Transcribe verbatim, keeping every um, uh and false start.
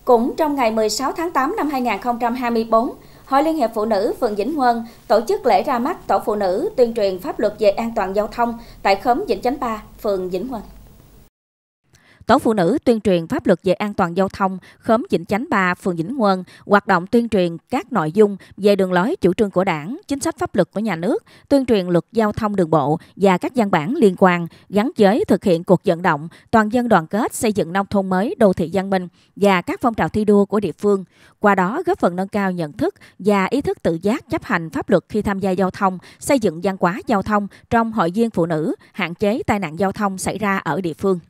Cũng trong ngày mười sáu tháng tám năm hai nghìn không trăm hai mươi tư, Hội Liên hiệp Phụ nữ phường Vĩnh Ngươn tổ chức lễ ra mắt tổ phụ nữ tuyên truyền pháp luật về an toàn giao thông tại khóm Vĩnh Chánh ba, phường Vĩnh Ngươn. Tổ phụ nữ tuyên truyền pháp luật về an toàn giao thông khóm Vĩnh Chánh ba, phường Vĩnh Ngươn hoạt động tuyên truyền các nội dung về đường lối chủ trương của Đảng, chính sách pháp luật của nhà nước, tuyên truyền luật giao thông đường bộ và các văn bản liên quan, gắn với thực hiện cuộc vận động toàn dân đoàn kết xây dựng nông thôn mới, đô thị văn minh và các phong trào thi đua của địa phương. Qua đó góp phần nâng cao nhận thức và ý thức tự giác chấp hành pháp luật khi tham gia giao thông, xây dựng văn hóa giao thông trong hội viên phụ nữ, hạn chế tai nạn giao thông xảy ra ở địa phương.